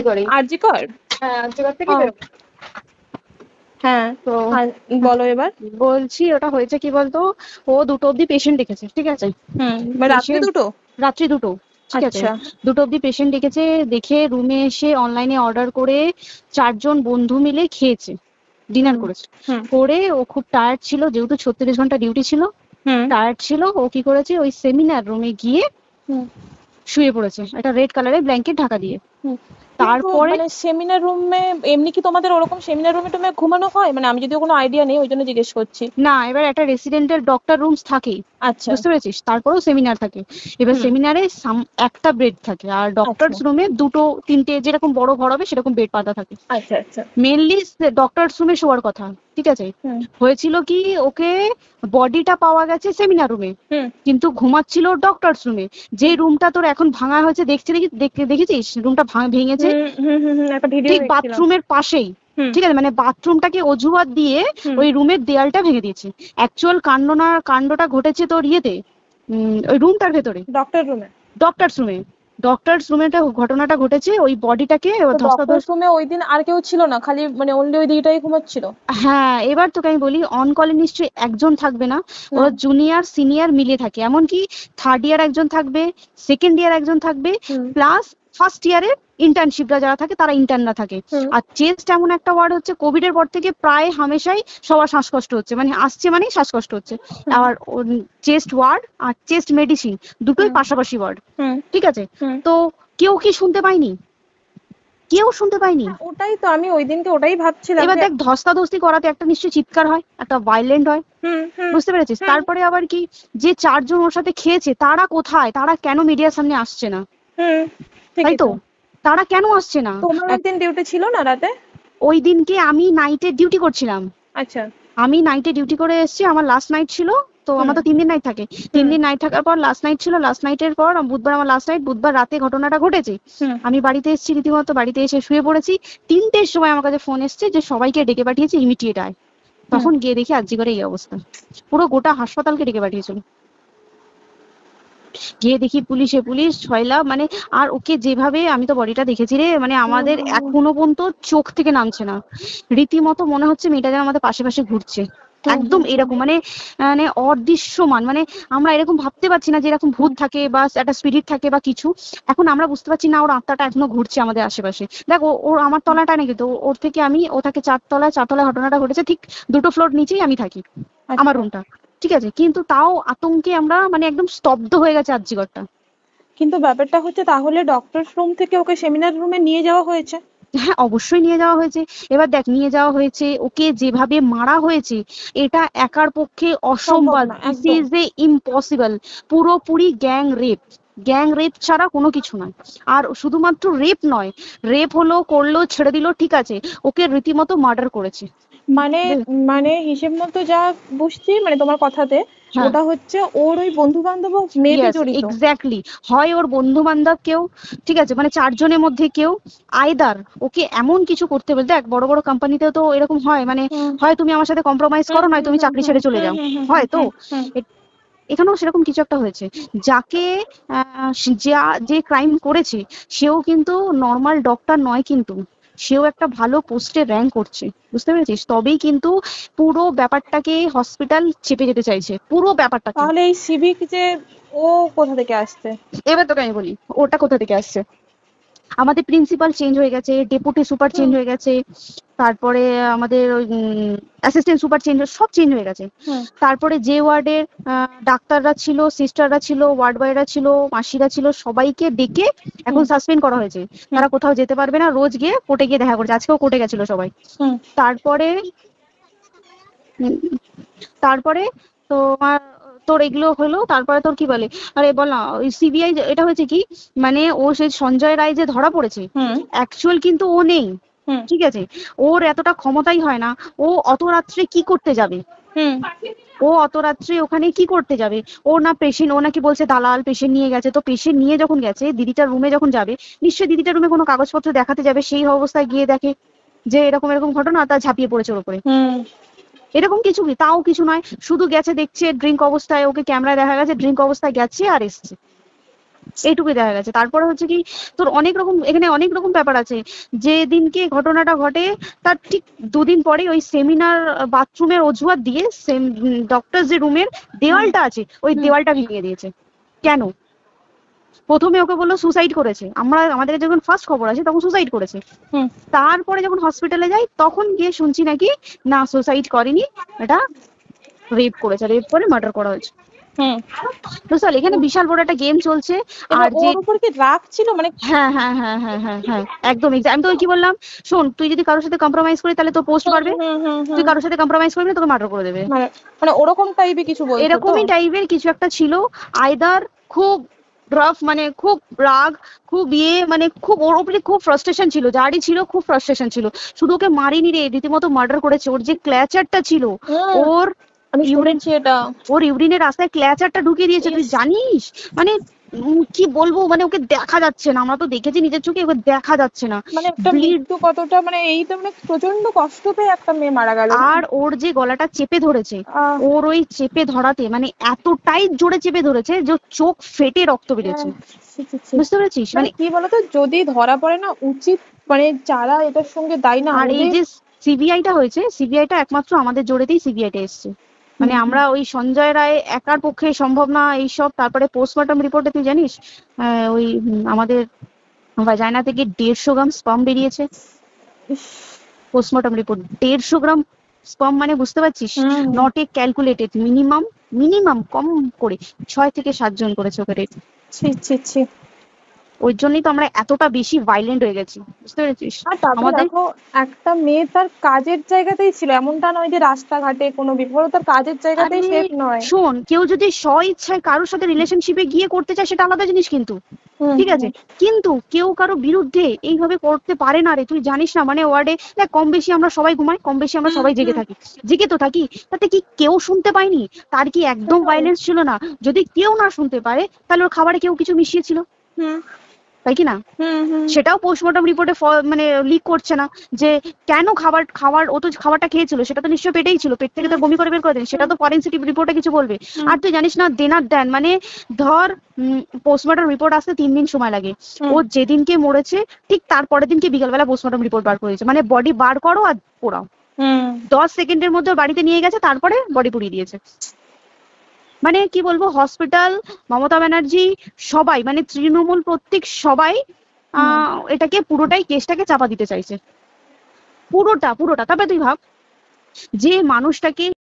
আরজি কর। হ্যাঁ আর্যিকর থেকে ও, বেরোবো। হ্যাঁ। তো আর বলো এবার। বলছি ওটা হয়েছে কি বলতো, ও 2টো অব্দি পেশেন্ট ডেকেছে, ঠিক আছে। রাত্রি পেশেন্ট দুটো? রাত্রি 2টো, ঠিক আছে। আচ্ছা। 2টো অব্দি পেশেন্ট ডেকেছে, দেখে রুমে এসে অনলাইনে অর্ডার করে 4জন বন্ধু মিলে খেয়েছে, ডিনার হুম করেছে। হুম করে ও খুব টায়ার্ড ছিল, যেহেতু 36 ঘন্টা ডিউটি ছিল, হুম টায়ার্ড ছিল। ও কি করেছে, ওই সেমিনার রুমে গিয়ে হুম শুয়ে পড়েছে একটা রেড কালারের ব্ল্যাঙ্কেট ঢাকা দিয়ে। হুম। কিন্তু তারপরে মানে সেমিনার রুমে এমনি কি তোমাদের ওরকম সেমিনার রুমে টুমে ঘুমানো হয়? মানে আমি যদিও কোনো আইডিয়া নেই, ওই জন্য জিজ্ঞেস করছি। না, এবার একটা রেসিডেন্টের ডক্টর রুমস থাকেই, আচ্ছা। বুঝতে পেরেছিস, তারপরেও সেমিনার থাকে। এবার হুম। সেমিনারে একটা বেড থাকে, আর আচ্ছা ডক্টরস রুমে 2টো 3টে, যেরকম বড় ঘর হবে সেরকম বেড পাতা থাকে। আচ্ছা আচ্ছা। মেনলি ডক্টরস রুমে শোয়ার কথা, ঠিক আছে। হুম হয়েছিল কি, ওকে বডিটা পাওয়া গেছে সেমিনার রুমে, হুম কিন্তু ঘুমাচ্ছিল ডক্টরস রুমে। যে রুমটা তোর এখন ভাঙা হয়েছে, দেখেছিস রুমটা ভেঙেছে, হুম হুম হুম হুম, একটা ভিডিও ঠিক দেখছিলাম। বাথরুমের পাশেই, হুম ঠিক আছে। মানে বাথরুমটাকে অজুহাত দিয়ে হুম ওই রুমের দেয়ালটা ভেঙে দিয়েছে। অ্যাকচুয়াল কাণ্ডটা ঘটেছে তোর ইয়েতে, ওই রুমটার ভেতরে, ডক্টর রুমে। ডক্টরস রুমে। ডক্টরস রুমে ঘটনাটা ঘটেছে, ওই বডিটাকে তো ডক্টর ধস্তাধস্তি। রুমে ওই দিন আর কেউ ছিল না, খালি মানে অনলি ওই দিকটাই ঘুমাচ্ছিল? হ্যাঁ, এবার তোকে আমি বলি, অন কলে নিশ্চয়ই একজন থাকবে না, হুম ওরা জুনিয়র সিনিয়র মিলিয়ে থাকে। এমনকি থার্ড ইয়ার একজন থাকবে, সেকেন্ড ইয়ার একজন থাকবে, হুম প্লাস ফার্স্ট ইয়ারের ইন্টার্নশিপরা যারা থাকে তারা ইন্টার্নরা থাকে। হুম আর চেস্ট এমন একটা ওয়ার্ড হচ্ছে, কোভিড এর পর থেকে প্রায় হামেশাই সবার শ্বাসকষ্ট হচ্ছে, মানে আসছে মানেই শ্বাসকষ্ট হচ্ছে। হুম আর চেস্ট ওয়ার্ড আর চেস্ট মেডিসিন দুটোই হুম পাশাপাশি ওয়ার্ড, হুম ঠিক আছে। হুম। তো কেউ কি শুনতে পায়নি? কেউ শুনতে পায়নি। হ্যাঁ, ওটাই তো আমি ওই দিনকে ওটাই ভাবছিলাম এবার যে। দেখ, ধস্তাধস্তি করাতে একটা নিশ্চয়ই চিৎকার হয়, একটা ভাইলেন্ট হয়, হুম হুম বুঝতে পেরেছিস। হুম তারপরে আবার কি, যে 4জন ওর সাথে খেয়েছে তারা কোথায়, তারা কেন মিডিয়ার সামনে আসছে না? হুম। তাই ঠিকই তো, তো। তারা কেন আসছে না? তোমার ওই দিন ডিউটি ছিল না রাতে? ওই দিনকে আমি নাইটে ডিউটি করছিলাম, আচ্ছা। আমি নাইটে ডিউটি করে এসেছি, আমার লাস্ট নাইট ছিল। তো হুম আমার তো 3 দিন নাইট থাকে, তিন হুম দিন নাইট থাকার পর লাস্ট নাইট ছিল, লাস্ট নাইটের পর বুধবার আমার লাস্ট নাইট, বুধবার রাতে ঘটনাটা ঘটেছে। হুম আমি বাড়িতে এসেছি, রীতিমতো বাড়িতে এসে শুয়ে পড়েছি। 3টের সময় আমার কাছে ফোন এসছে যে সবাইকে ডেকে পাঠিয়েছে, ইমিডিয়েট আয়। হুম। তখন গিয়ে দেখি আরজি করে এই অবস্থা, পুরো গোটা হাসপাতালকে ডেকে পাঠিয়েছিল। গিয়ে দেখি পুলিশ ছয়লা, মানে। আর ওকে যেভাবে, আমি তো বডিটা দেখেছি রে, মানে হুম আমাদের হুম এখনো পর্যন্ত চোখ থেকে নামছে না। রীতিমতো মনে হচ্ছে মেয়েটা যেন আমাদের পাশে পাশে ঘুরছে, হুম একদম হুম হুম এরকম, মানে মানে অদৃশ্যমান, মানে আমরা এরকম ভাবতে পারছি না যে এরকম ভূত হুম থাকে বা একটা স্পিরিট থাকে বা কিছু। এখন আমরা বুঝতে পারছি না, ওর আত্মাটা এখনো ঘুরছে আমাদের আশেপাশে। দেখ, ওর আমার তলাটা নাকি, তো ওর থেকে ও থাকে 4তলায়, 4তলায় ঘটনাটা ঘটেছে, ঠিক 2টো ফ্লোর নিচেই আমি থাকি, আমার আচ্ছা। রুমটা, ঠিক আছে। কিন্তু তাও আতঙ্কে আমরা মানে একদম স্তব্ধ হয়ে গেছে আরজি ঘরটা। কিন্তু ব্যাপারটা হচ্ছে, তাহলে ডক্টর রুম থেকে ওকে সেমিনার রুমে নিয়ে যাওয়া হয়েছে? হ্যাঁ, অবশ্যই নিয়ে যাওয়া হয়েছে। এবার দেখ, নিয়ে যাওয়া হয়েছে, ওকে যেভাবে মারা হয়েছে এটা একার পক্ষে সম্ভব অসম্ভব, না দিস একদম। Is a impossible. পুরোপুরি গ্যাং রেপ, গ্যাং রেপ ছাড়া কোনো কিছু নয়। আর শুধুমাত্র রেপ নয়, রেপ হলো, করলো, ছেড়ে দিল, ঠিক আছে, ওকে রীতিমতো মার্ডার করেছে। মানে মানে হিসেব মতো যা বুঝছি মানে তোমার কথাতে, হ্যাঁ, ওটা হচ্ছে ওর ওই বন্ধু বান্ধব মেবি ইয়েস, জড়িত। এক্স্যাক্টলি। হয় ওর বন্ধু বান্ধব কেউ, ঠিক আছে, মানে 4জনের মধ্যে কেউ, আইদার ওকে এমন কিছু করতে বলতে। দেখ, বড় বড় কোম্পানিতে তো এরকম হয়, মানে হুম হয় তুমি আমার সাথে কম্প্রোমাইজ হুম করো, নয় হুম তুমি হুম চাকরি হুম ছেড়ে চলে হুম যাও, হুম হুম হুম হয় তো। হুম হুম। এ- এখানেও সেরকম কিছু একটা হয়েছে। যাকে যে ক্রাইম করেছে সেও কিন্তু নর্মাল ডক্টর নয়, কিন্তু সেও একটা ভালো পোস্টে র্যাঙ্ক করছে, বুঝতে পেরেছিস। তবেই কিন্তু পুরো ব্যাপারটাকে হসপিটাল চেপে যেতে চাইছে, পুরো ব্যাপারটাকে। তাহলে এই সিভিক যে, ও কোথা থেকে আসছে? এবার তোকে আমি বলি ওটা কোথা থেকে আসছে। আমাদের প্রিন্সিপাল চেঞ্জ হয়ে গেছে, ডেপুটি সুপার চেঞ্জ হুম হয়ে গেছে, তারপরে আমাদের অ্যাসিস্ট্যান্ট সুপার চেঞ্জ, সব চেঞ্জ হয়ে গেছে। হুম তারপরে যে ওয়ার্ডের ডাক্তাররা ছিল, সিস্টাররা ছিল, ওয়ার্ড বয়রা ছিল, মাসিরা ছিল, সবাইকে ডেকে এখন হুম সাসপেন্ড করা হয়েছে। হুম তারা কোথাও যেতে পারবে না, রোজ গিয়ে কোর্টে গিয়ে দেখা করছে, আজকেও কোর্টে গেছিল সবাই। হুম তারপরে উম, তারপরে তোমার, তোর এগুলো হলো, তারপরে তোর কি বলে, আরে বল না, ওই সিবিআই এটা হয়েছে কি, মানে ও সেই সঞ্জয় রায় যে ধরা পড়েছে, হুম অ্যাকচুয়াল কিন্তু ও নেই, হুম ঠিক আছে। ওর এতটা ক্ষমতাই হয় না। ও অত রাত্রে কি করতে যাবে, হুম ও অত রাত্রে ওখানে কি করতে যাবে। ও না পেশেন্ট, ও নাকি বলছে দালাল পেশেন্ট নিয়ে গেছে, তো পেশেন্ট নিয়ে যখন গেছে দিদিটার রুমে যখন যাবে, নিশ্চয়ই দিদিটার রুমে কোনো কাগজপত্র দেখাতে যাবে, সেই অবস্থায় গিয়ে দেখে যে এরকম এরকম ঘটনা, তা ঝাঁপিয়ে পড়েছে ওর উপরে। হুম। এরকম কিছু কি, তাও কিছু নয়, শুধু গেছে, দেখছে ড্রিঙ্ক অবস্থায়, ওকে ক্যামেরায় দেখা গেছে ড্রিঙ্ক অবস্থায় গেছে আর এসছে। এইটুকুই দেখা গেছে। তারপরে হচ্ছে কি তোর অনেক রকম এখানে অনেক রকম ব্যাপার আছে। যে দিনকে ঘটনাটা ঘটে তার ঠিক দুদিন পরে ওই সেমিনার বাথরুমের অজুহাত দিয়ে ডক্টর যে রুমের হুম দেওয়ালটা আছে ওই হুম দেওয়ালটা ভেঙে দিয়েছে। কেন? প্রথমে ওকে বললো সুসাইড করেছে, আমাদের যখন ফার্স্ট খবর আছে তখন সুসাইড করেছে। হুম তারপরে যখন হসপিটালে যাই তখন গিয়ে শুনছি নাকি না সুসাইড করেনি, এটা রেপ করেছে, রেপ করে মার্ডার করা হয়েছে। হুম বুঝতে পারলি এখানে বিশাল বড় একটা গেম চলছে। এবার আর যে ওর উপর কি রাগ ছিল মানে? হ্যাঁ হ্যাঁ হ্যাঁ হ্যাঁ হ্যাঁ হ্যাঁ একদম আমি তো কি বললাম, শোন তুই যদি কারোর সাথে কম্প্রোমাইজ করিস তাহলে তোর পোস্ট হুম বাড়বে, হুম হুম তুই হুম কারোর সাথে কম্প্রোমাইজ করবি না তোকে মার্ডার করে দেবে। মানে মানে ওরকম টাইপের কিছু বলছো তো? এরকমই টাইপের কিছু একটা ছিল। আইদার খুব রাফ মানে খুব রাগ, খুব মানে খুব ওর উপরে খুব ফ্রাস্ট্রেশন ছিল, যারই ছিল খুব ফ্রাস্ট্রেশন ছিল। শুধু ওকে মারিনি রে, রীতিমতো মার্ডার করেছে। ওর যে ক্ল্যাচারটা ছিল, হুম ওর আমি ইউরিন শুনেছি এটা। ওর ইউরিনের রাস্তায় ক্ল্যাচারটা ঢুকিয়ে দিয়েছে, তুই ইস, জানিস? মানে কি বলবো, মানে ওকে দেখা যাচ্ছে না, আমরা তো দেখেছি নিজের চোখে, ওকে দেখা যাচ্ছে না। মানে একটা ব্লিড। মৃত্যু কতটা মানে এই তো মানে প্রচন্ড কষ্ট পেয়ে একটা মেয়ে মারা গেল না? আর ওর যে গলাটা চেপে ধরেছে, আহ ওর ওই চেপে ধরাতে মানে এতটাই জোরে চেপে ধরেছে যে ওর চোখ ফেটে রক্ত বেরিয়েছে। ছি, ছি, ছি। বুঝতে পেরেছিস? মানে মানে কি বলতো, যদি ধরা পড়ে না উচিত মানে যারা এটার সঙ্গে দায়ী না আর এই ওদের। যে সিবিআইটা হয়েছে, সিবিআইটা একমাত্র আমাদের জোরেতেই সিবিআইটা এসছে। মানে আমরা ওই সঞ্জয় রায় একার পক্ষে সম্ভব না এইসব। তারপরে পোস্টমর্টম রিপোর্টে তুই জানিস ওই আমাদের ভাজাইনা থেকে 150 গ্রাম স্পাম বেরিয়েছে। ইস, পোস্টমর্টম রিপোর্ট 150 গ্রাম স্পাম, মানে বুঝতে পারছিস? হুম not a calculated, minimum minimum কম করে 6 থেকে 7 জন করেছে ওকে রেট। ছি ছি ছি। ওই জন্যই তো আমরা এতটা বেশি ভাইলেন্ট হয়ে গেছি, বুঝতে পেরেছিস? আর তারপরে আমাদের দেখো, একটা মেয়ে তার কাজের জায়গাতেই ছিল, এমনটা নয় যে রাস্তাঘাটে কোনো বিপদ, তার কাজের আরে জায়গাতেই সেফ নয়। শোন, কেউ যদি স্ব ইচ্ছায় কারোর সাথে রিলেশনশিপে গিয়ে করতে চায় সেটা আলাদা জিনিস, কিন্তু হুম ঠিক আছে, হুম কিন্তু কেউ কারো বিরুদ্ধে এইভাবে করতে পারে না রে। তুই জানিস না মানে ওয়ার্ডে দেখ কম বেশি আমরা সবাই ঘুমাই, কম বেশি আমরা সবাই জেগে থাকি, জেগে তো থাকি, তাতে কি কেউ শুনতে পায়নি? তার কি একদম সেটাই। ভাইলেন্স ছিল না? যদি কেউ না শুনতে পারে তাহলে ওর খাবারে কেউ কিছু মিশিয়েছিল, হুম তাই কি না? হুম হুম সেটাও পোস্টমর্টম রিপোর্টে মানে লিক করছে না যে কেন খাবার ও তো খাবারটা খেয়েছিল, সেটা তো নিশ্চয়ই পেটেই ছিল, পেট থেকে তো বমি করে বের করে দেন, সেটা তো ফরেনসিক রিপোর্টে কিছু বলবে। আর তুই জানিস না দেনার দেন মানে ধর পোস্টমর্টম রিপোর্ট আসতে 3 দিন সময় লাগে। ও যেদিনকে মরেছে ঠিক তারপরের দিনকে বিকালবেলা পোস্টমর্টম রিপোর্ট বার করেছে, মানে বডি বার করো আর পোড়াও, হুম 10 সেকেন্ডের মধ্যে বাড়িতে নিয়ে গেছে, তারপরে বডি পুড়িয়ে দিয়েছে। মানে কি বলবো, হসপিটাল, মমতা ব্যানার্জি, সবাই মানে তৃণমূল প্রত্যেক সবাই এটাকে পুরোটাই কেসটাকে চাপা দিতে চাইছে, পুরোটা পুরোটা। তবে তুই ভাব যে মানুষটাকে